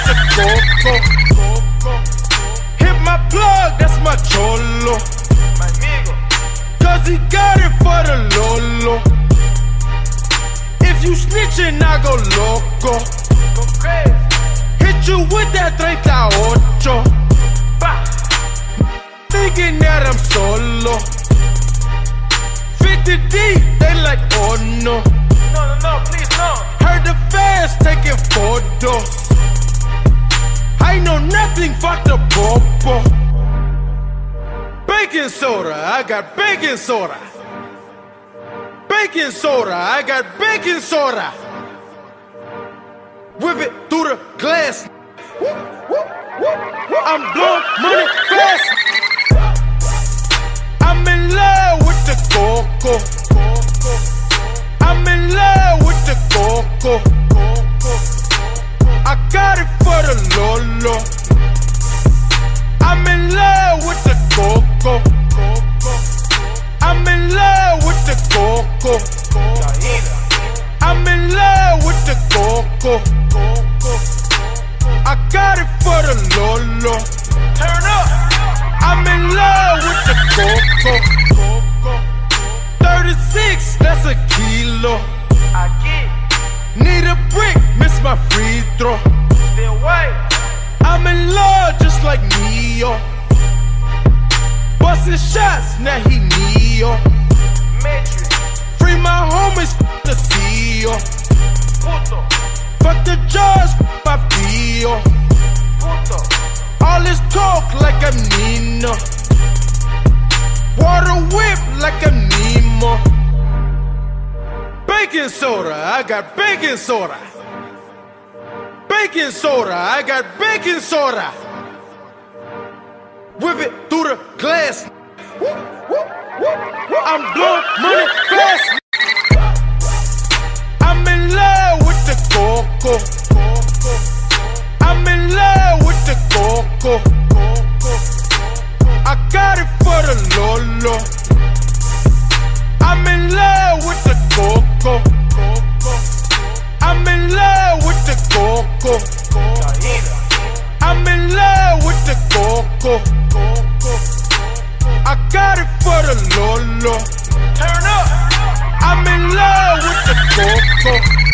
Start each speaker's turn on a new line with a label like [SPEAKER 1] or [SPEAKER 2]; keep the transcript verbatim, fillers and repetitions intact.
[SPEAKER 1] the coco. Hit my plug, that's my cholo. Cause he got it for the Lolo. If you snitchin', I go loco. Hit you with that thirty-ocho. Thinking that I'm solo. fifty deep, they like, oh no.
[SPEAKER 2] No, no, no, please, no.
[SPEAKER 1] Heard the fans taking photos. I know nothing, fuck the popo. Baking soda, I got baking soda. Baking soda, I got baking soda. Whip it through the glass. I'm blowing money fast. I'm in love with the coco. I'm in love with the coco. I got it for the Lolo. I'm in love with the coco. I'm in love with the coco. I'm in love with the coco. I got it for the Lolo.
[SPEAKER 2] Turn up.
[SPEAKER 1] I'm in love with the coco. thirty-six, that's a kilo.
[SPEAKER 2] I get.
[SPEAKER 1] Need a brick, miss my free throw.
[SPEAKER 2] Still white.
[SPEAKER 1] I'm in love just like Neo. Bustin' shots, now he Neo.
[SPEAKER 2] Matrix.
[SPEAKER 1] Free my homies, f the C E O.
[SPEAKER 2] Puto.
[SPEAKER 1] Fuck the judge, f my P O.
[SPEAKER 2] Puto.
[SPEAKER 1] All this talk like I'm Nino. Water whip like I'm Nemo. Baking soda, I got baking soda. Baking soda, I got baking soda. Whip it through the glass. I'm blowing money fast. I'm in love with the coco. I'm in love with the coco. I got it for the Lolo. I'm in love with the coco. I'm in love with the coco. I'm in love with the coco. I got it for the Lolo.
[SPEAKER 2] Turn up.
[SPEAKER 1] I'm in love with the coco.